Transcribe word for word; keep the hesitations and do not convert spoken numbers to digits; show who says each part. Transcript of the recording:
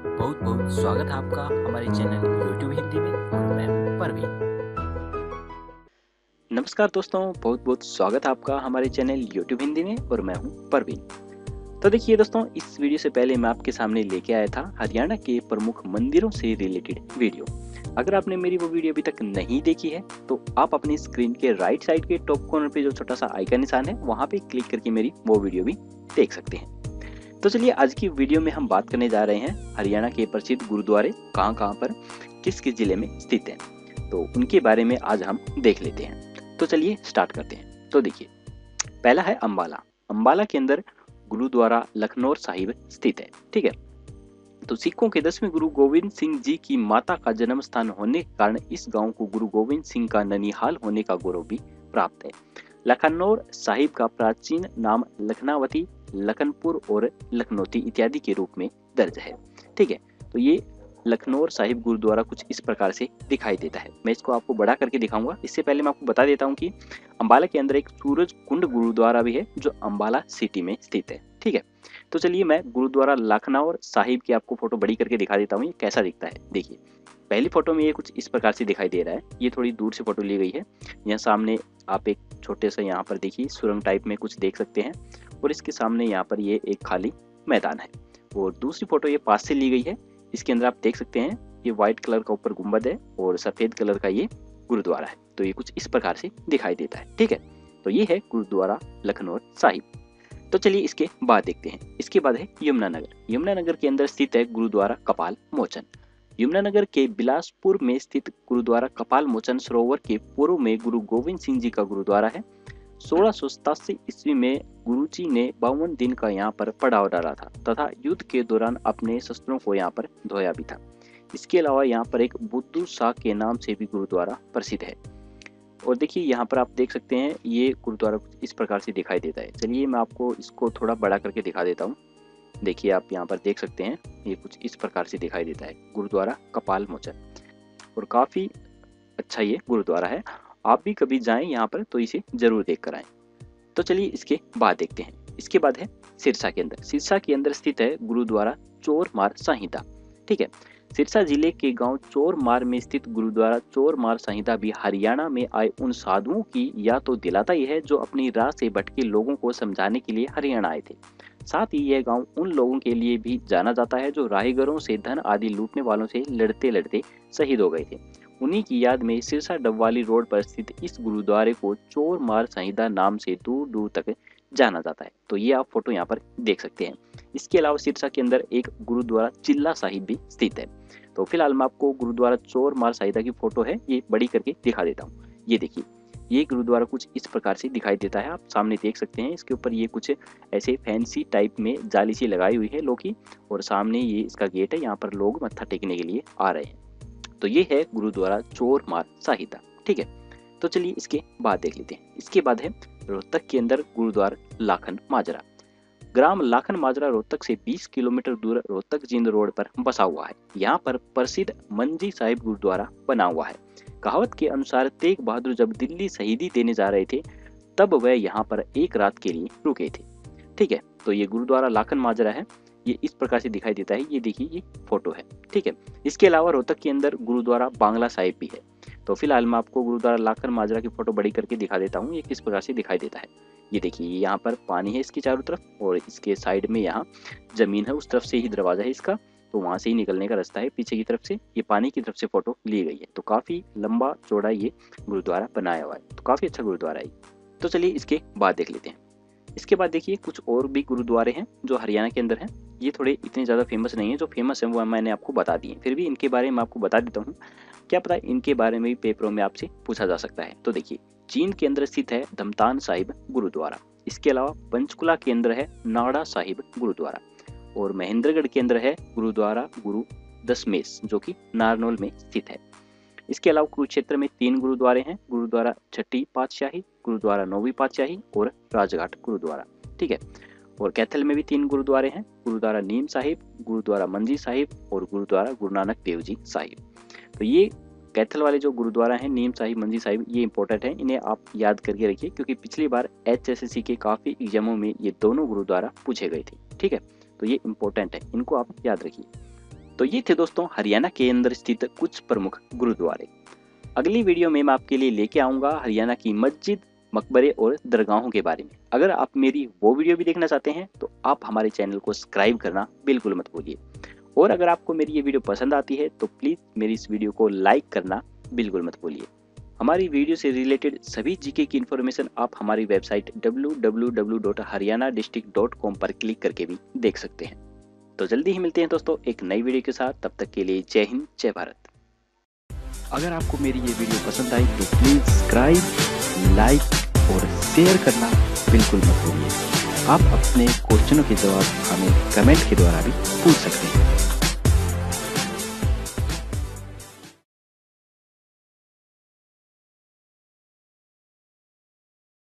Speaker 1: बहुत बहुत स्वागत है आपका हमारे चैनल यूट्यूब हिंदी में और मैं हूं परवीन।
Speaker 2: नमस्कार दोस्तों, बहुत बहुत स्वागत है आपका हमारे चैनल यूट्यूब हिंदी में और मैं हूं परवीन। तो देखिए दोस्तों, इस वीडियो से पहले मैं आपके सामने लेके आया था हरियाणा के प्रमुख मंदिरों से रिलेटेड वीडियो। अगर आपने मेरी वो वीडियो अभी तक नहीं देखी है तो आप अपनी स्क्रीन के राइट साइड के टॉप कॉर्नर पे जो छोटा सा आइकन निशान है वहां पे क्लिक करके मेरी वो वीडियो भी देख सकते हैं। तो चलिए आज की वीडियो में हम बात करने जा रहे हैं हरियाणा के प्रसिद्ध गुरुद्वारे कहाँ कहाँ पर किस किस जिले में स्थित हैं, तो उनके बारे में आज हम देख लेते हैं। तो चलिए स्टार्ट करते हैं। तो देखिए, पहला है अंबाला। अंबाला के अंदर गुरुद्वारा लखनौर साहिब स्थित है। ठीक है, तो सिखों के दसवें गुरु गोविंद सिंह जी की माता का जन्म स्थान होने के कारण इस गांव को गुरु गोविंद सिंह का ननिहाल होने का गौरव भी प्राप्त है। लखनौर साहिब का प्राचीन नाम लखनावती, लखनपुर और लखनौती इत्यादि के रूप में दर्ज है। ठीक है, तो ये लखनौर साहिब गुरुद्वारा कुछ इस प्रकार से दिखाई देता है। मैं इसको आपको बड़ा करके दिखाऊंगा। इससे पहले मैं आपको बता देता हूँ कि अंबाला के अंदर एक सूरज कुंड गुरुद्वारा भी है जो अंबाला सिटी में स्थित है। ठीक है, तो चलिए मैं गुरुद्वारा लखनौर साहिब की आपको फोटो बड़ी करके दिखा देता हूँ ये कैसा दिखता है। देखिए, पहली फोटो में ये कुछ इस प्रकार से दिखाई दे रहा है। ये थोड़ी दूर से फोटो ली गई है। यहाँ सामने आप एक छोटे सा यहाँ पर देखिए सुरंग टाइप में कुछ देख सकते हैं और इसके सामने यहाँ पर ये एक खाली मैदान है। और दूसरी फोटो ये पास से ली गई है। इसके अंदर आप देख सकते हैं ये व्हाइट कलर का ऊपर गुंबद है और सफेद कलर का ये गुरुद्वारा है। तो ये कुछ इस प्रकार से दिखाई देता है। ठीक है, तो ये है गुरुद्वारा लखनौर साहिब। तो चलिए इसके बाद देखते हैं। इसके बाद है यमुनानगर। यमुनानगर के अंदर स्थित है गुरुद्वारा कपाल मोचन। यमुनानगर के बिलासपुर में स्थित गुरुद्वारा कपाल मोचन सरोवर के पूर्व में गुरु गोविंद सिंह जी का गुरुद्वारा है। सोलह सौ सतासी ईस्वी में गुरु जी ने बावन दिन का यहाँ पर पड़ाव डाला था तथा युद्ध के दौरान अपने शस्त्रों को यहाँ पर धोया भी था। इसके अलावा यहाँ पर एक बुद्धू शाह के नाम से भी गुरुद्वारा प्रसिद्ध है। और देखिए यहाँ पर आप देख सकते हैं ये गुरुद्वारा इस प्रकार से दिखाई देता है। चलिए मैं आपको इसको थोड़ा बड़ा करके दिखा देता हूँ। देखिए आप यहाँ पर देख सकते हैं ये कुछ इस प्रकार से दिखाई देता है गुरुद्वारा कपाल मोचन। और काफी अच्छा ये गुरुद्वारा है। आप भी कभी जाएं यहाँ पर तो इसे जरूर देख कर आएं। तो चलिए इसके बाद देखते हैं। इसके बाद है सिरसा के अंदर। सिरसा के अंदर स्थित है गुरुद्वारा चोरमार संहिता। ठीक है, सिरसा जिले के गांव चोरमार में स्थित गुरुद्वारा चोरमार संहिता भी हरियाणा में आए उन साधुओं की या तो दिलाता ही है जो अपनी राह से भटके लोगों को समझाने के लिए हरियाणा आए थे। साथ ही यह गांव उन लोगों के लिए भी जाना जाता है जो राहगीरों से धन आदि लूटने वालों से लड़ते लड़ते शहीद हो गए थे। उन्हीं की याद में सिरसा डबवाली रोड पर स्थित इस गुरुद्वारे को चोरमार संहिता नाम से दूर दूर तक जाना जाता है। तो ये आप फोटो यहाँ पर देख सकते हैं। इसके अलावा सिरसा के अंदर एक गुरुद्वारा चिल्ला साहिब भी स्थित है। तो फिलहाल मैं आपको गुरुद्वारा चोरमार संहिता की फोटो है ये बड़ी करके दिखा देता हूँ। ये देखिए, ये गुरुद्वारा कुछ इस प्रकार से दिखाई देता है। आप सामने देख सकते हैं इसके ऊपर ये कुछ ऐसे फैंसी टाइप में जाली सी लगाई हुई है लोकी, और सामने ये इसका गेट है। यहाँ पर लोग मत्था टेकने के लिए आ रहे हैं। तो ये है गुरुद्वारा चोरमार संहिता। ठीक है, तो चलिए इसके बाद देख लेते हैं। इसके बाद है रोहतक के अंदर गुरुद्वारा लाखन माजरा। ग्राम लाखन माजरा रोहतक से बीस किलोमीटर दूर रोहतक जींद रोड पर बसा हुआ है। यहाँ पर प्रसिद्ध मंजी साहिब गुरुद्वारा बना हुआ है। कहावत के अनुसार तेग बहादुर जब दिल्ली शहीदी देने जा रहे थे तब वह यहाँ पर एक रात के लिए रुके थे। ठीक है, तो ये गुरुद्वारा लाखन माजरा है। ये इस प्रकार से दिखाई देता है। ये देखिए ये फोटो है। ठीक है, इसके अलावा रोहतक के अंदर गुरुद्वारा बांग्ला साहिब भी है। तो फिलहाल मैं आपको गुरुद्वारा लाखन माजरा की फोटो बड़ी करके दिखा देता हूँ ये किस प्रकार से दिखाई देता है। ये देखिए यहाँ पर पानी है इसकी चारों तरफ और इसके साइड में यहाँ जमीन है, उस तरफ से ही दरवाजा है इसका, तो वहां से ही निकलने का रास्ता है पीछे की तरफ से। ये पानी की तरफ से फोटो ली गई है। तो काफी लंबा चौड़ा ये गुरुद्वारा बनाया हुआ है। तो काफी अच्छा गुरुद्वारा है। तो चलिए इसके बाद देख लेते हैं। इसके बाद देखिए कुछ और भी गुरुद्वारे हैं जो हरियाणा के अंदर हैं। ये थोड़े इतने ज़्यादा फेमस नहीं है। जो फेमस है वो मैंने आपको बता दिए, फिर भी इनके बारे में आपको बता देता हूँ। क्या पता इनके बारे में भी पेपरों में आपसे पूछा जा सकता है। तो देखिए, चीन के अंदर स्थित है धमतान साहिब गुरुद्वारा। इसके अलावा पंचकुला के अंदर है नाड़ा साहिब गुरुद्वारा और महेंद्रगढ़ के अंदर है गुरुद्वारा गुरु दशमेश जो कि नारनौल में स्थित है। इसके अलावा कुरुक्षेत्र में तीन गुरुद्वारे हैं, गुरुद्वारा छठी पातशाही, गुरुद्वारा नौवीं पातशाही और राजघाट गुरुद्वारा। ठीक है, और कैथल में भी तीन गुरुद्वारे हैं, गुरुद्वारा नीम साहिब, गुरुद्वारा मंजी साहिब और गुरुद्वारा गुरु नानक देव जी साहिब। तो ये कैथल वाले जो गुरुद्वारा हैं नीम साहिब, मंजी साहिब, ये इंपॉर्टेंट है। इन्हें आप याद करके रखिए क्योंकि पिछली बार एच एस एस सी के काफी एग्जामों में ये दोनों गुरुद्वारा पूछे गए थे। ठीक है, तो ये इंपॉर्टेंट है, इनको आप याद रखिए। तो ये थे दोस्तों हरियाणा के अंदर स्थित कुछ प्रमुख गुरुद्वारे। अगली वीडियो में मैं आपके लिए लेके आऊँगा हरियाणा की मस्जिद, मकबरे और दरगाहों के बारे में। अगर आप मेरी वो वीडियो भी देखना चाहते हैं तो आप हमारे चैनल को सब्सक्राइब करना बिल्कुल मत भूलिए। और अगर आपको मेरी ये वीडियो पसंद आती है तो प्लीज़ मेरी इस वीडियो को लाइक करना बिल्कुल मत भूलिए। हमारी वीडियो से रिलेटेड सभी जीके की इन्फॉर्मेशन आप हमारी website W W W dot Haryana district dot com पर क्लिक करके भी देख सकते हैं। तो जल्दी ही मिलते हैं दोस्तों एक नई वीडियो के साथ। तब तक के लिए जय हिंद, जय भारत। अगर आपको मेरी ये वीडियो पसंद आई तो प्लीज़ सब्सक्राइब, लाइक और शेयर करना बिल्कुल मत भूलिए। आप अपने क्वेश्चनों के जवाब हमें कमेंट के द्वारा भी पूछ सकते हैं।